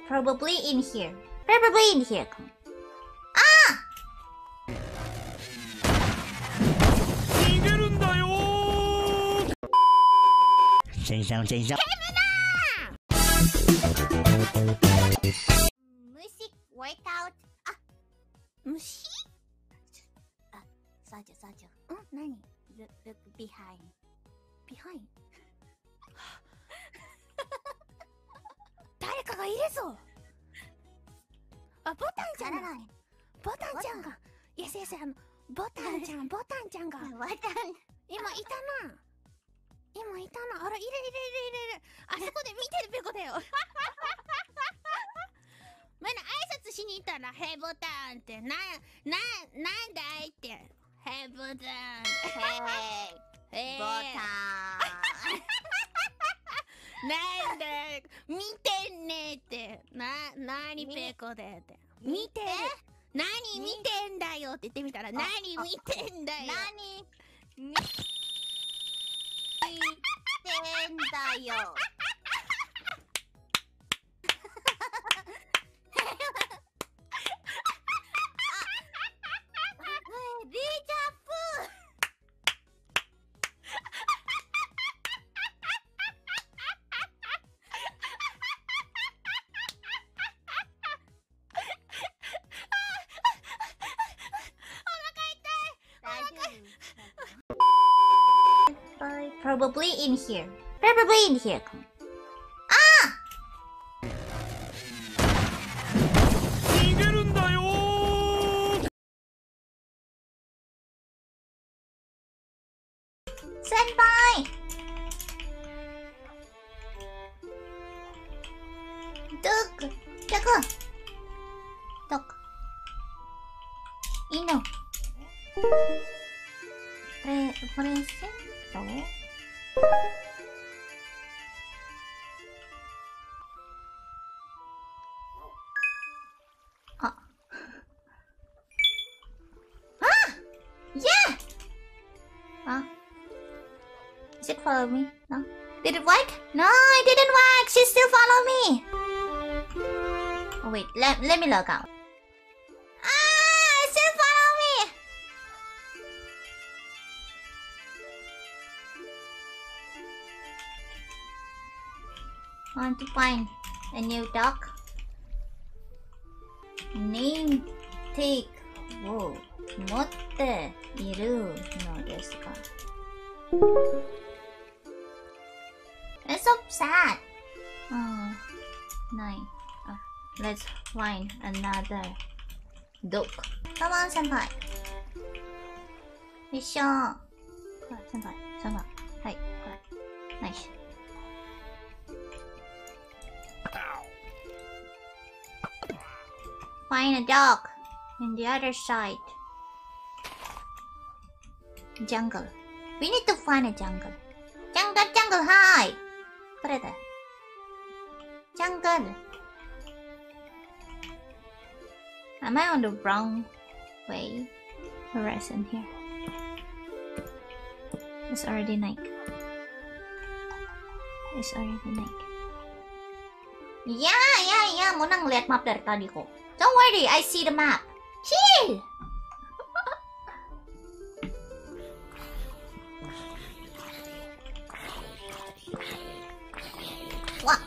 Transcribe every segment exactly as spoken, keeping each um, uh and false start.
Probably in here. Probably in here. Come on. Ah! 逃げるんだよー。先生、先生。Music workout. あ、虫？あ、サージュサージュ。うん、何？ Look, look behind. Behind. 誰かがいるぞ。あ、ボタンちゃんが。ボタンちゃんが。いや、先生、あの、ボタンちゃん、ボタンちゃんが。ボタン。今いたな。今いたな。あら、いるいるいるいるいる。あそこで見てるペコだよ。まだ挨拶しに行ったら、ヘイボタンって、な、な、なんだいって。ヘイボタン。ヘイ。ボタン。なんだ見てんねって。な、なにペコでって。見てる。何見てんだよって言ってみたら、何見てんだよ。何見てんだよ。デジャブ。Probably in here. Probably in here. Come on. Ah! 逃げるんだよー。先輩。どこ？どこ？どこ？いいの？プレ、プレゼント？あ。あ Yeah! あ Is it follow me? No? Did it work? No, it didn't work! She still follow me! Oh wait, let, let me log out. Ah! It still follow me! I want to find a new dog. Name tagを持っているのですか? It's so sad. Oh, nine. Uh, let's find another dog. Come on, senpai. よいしょ。これ、senpai、senpai。はい、これ。ナイス。Find a dog in the other side. Jungle. We need to find a jungle. Jungle, jungle, hi! これだ。Jungle. Am I on the wrong way? Horizon here. It's already night. It's already night. Ya, ya, ya. Mau nang lihat map dari tadi kok. Don't worry, I see the map. Chill. What?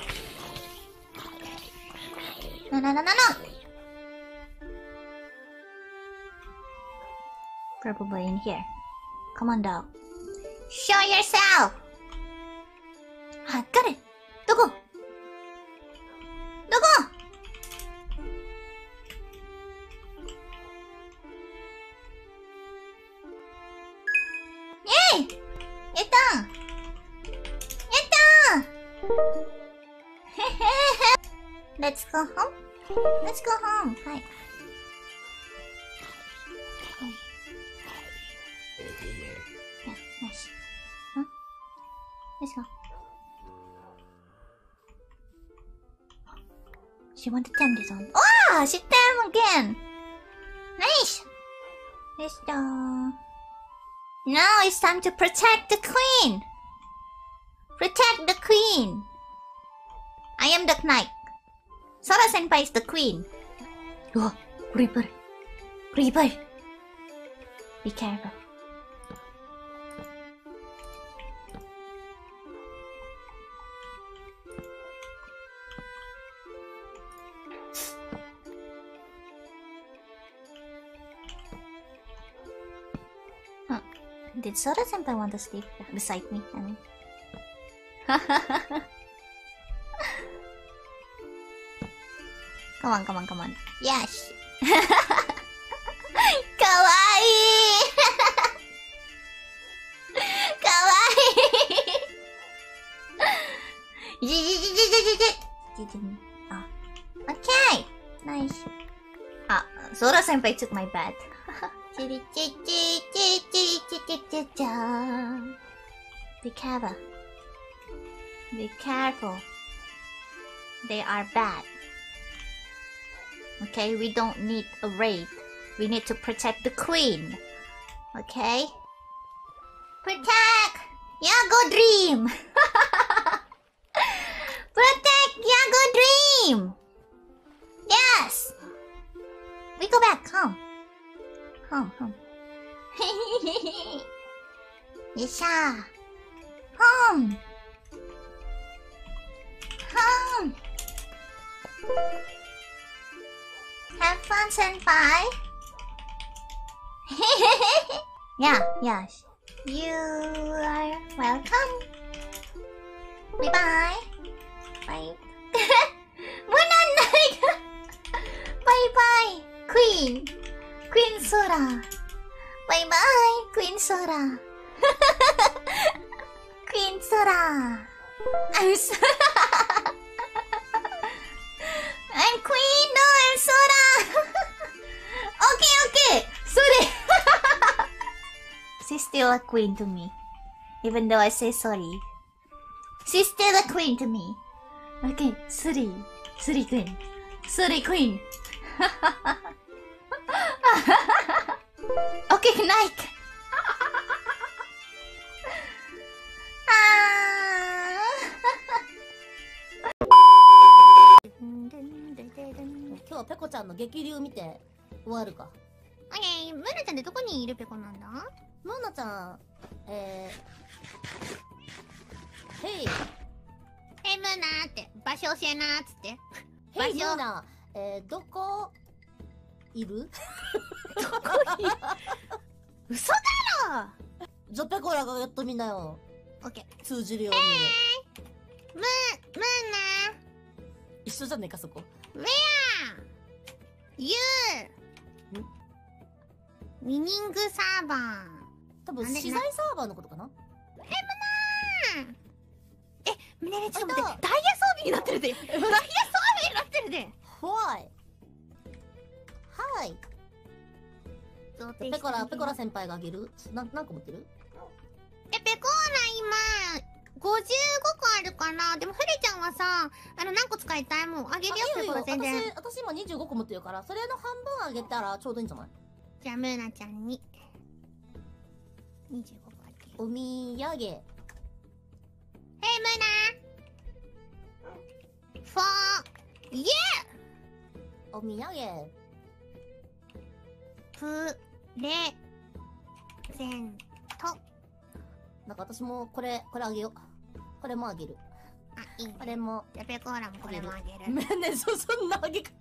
No, no, no, no, no. Probably in here. Come on, dog. Show yourself. I got it. Dogo. Dogo. Yay! やったー！やったー！ Let's go home. Let's go home. はい。よし。ん？ Let's go. She want to turn this on. Oh! She turned again! Nice! Let's go. Now it's time to protect the queen! Protect the queen! I am the knight. Sora Senpai is the queen. Oh, Creeper. Creeper. Be careful. Huh. Did Sora Senpai want to sleep beside me? I mean. Come on, come on, come on. Yes! Kawaii! Kawaii! Oh. Okay! Nice. Ah, Sora Senpai took my bed. Be careful. Be careful. They are bad. Okay, we don't need a raid. We need to protect the queen. Okay? Protect Yago Dream! Protect Yago Dream! Yes! We go back, home. Home, home. Yesha! Home! Home! Have fun, Senpai! Yeah, yeah. You are welcome. Bye-bye. Bye. Bye-bye, Queen. Queen Sora. Bye-bye, Queen Sora. Queen Sora. I'm so I'm Queen. No, I'm Sora. Okay, okay. Sorry. She's still a queen to me, even though I say sorry. She's still a queen to me. Okay, Suri, Suri Queen, Suri Queen. Okay, Nike. 今日はペコちゃんの激流見て終わるか。 オッケー、ムーナちゃんってどこにいるペコなんだ？ ムーナちゃん、えー、ヘイ。 え、ムーナーって、場所教えなーっつって。 ヘイムーナ、えー、どこいる？ どこいる？嘘だろ！ じゃペコラがやっとみんなよ。 オッケー。 通じるように。 ムー、ムーナー。 一緒じゃねえかそこ。 Where? You? ミニングサーバー。 多分資材サーバーのことかな。 え、ムナー。え、ムネレちょっと待って。ダイヤ装備になってるで。ダイヤ装備になってるで。 Why? はい。ペコラ、ペコラ先輩があげる。な、何個持ってる？ え、ペコーラ今、ごじゅうごこあるかな。でもフレちゃんはさ、あの何個使いたい？もうあげるよ、ペコラ全然。 私、私今にじゅうごこ持ってるから、それの半分あげたらちょうどいいんじゃない？ じゃあムーナちゃんににじゅうごこあげる。 おみやげ。 へいムーナフォーイエーおみやげプレゼント。 なんか私もこれ、これあげよう。これもあげる。 あ、いいね。 これも。 じゃあペコーラもこれもあげる。 ねえねえ、そ、そんなあげ方。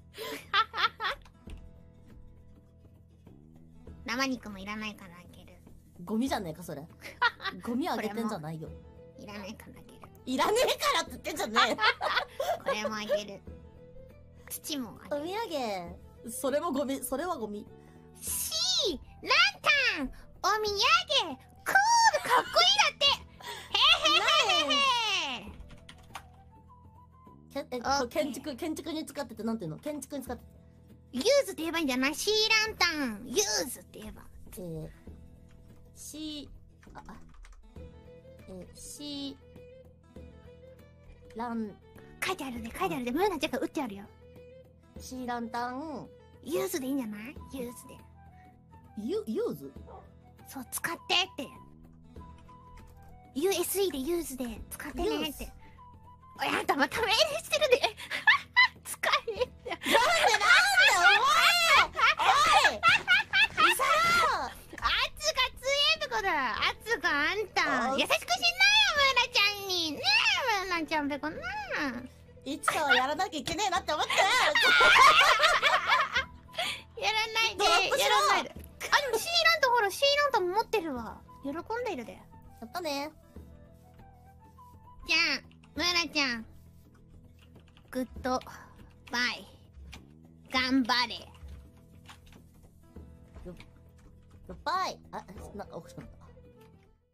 生肉もいらないからあげる。 ゴミじゃねえかそれ。ゴミあげてんじゃないよ。 いらないからあげる。 いらねえからって言ってんじゃねえ。 これもあげる。土もあげる。 お土産。それもゴミ、それはゴミ。 しー、ランタン、お土産、クール、かっこいいだって。へへへへへ。 けえ、これ建築、建築に使っててなんていうの？建築に使ってて。 ユーズって言えばいいんじゃない？シーランタン、ユーズって言えば。 えー、シー、あ、あ、えー、シー、ラン、 書いてあるね、書いてあるね。ムーナちゃんが打ってあるよ。 シーランタン、 ユーズでいいんじゃない？ユーズで。 ユ、ユーズ？ そう、使ってって。ユーエスイー でユーズで使ってねって。おや、あんたまた命令してるで。使あんた。優しくしなよ、ムーラちゃんに。ねえ、ムーラちゃんべこな。 いつかはやらなきゃいけねえなって思って。 やらないで、 ドロップしろやらないで。あ、でもシーラントほら、シーラントも持ってるわ。喜んでるで。 やったね。 じゃあ、ムーラちゃん。グッドバイ。頑張れ。 グッバイ。あ、なんか起きたんだ。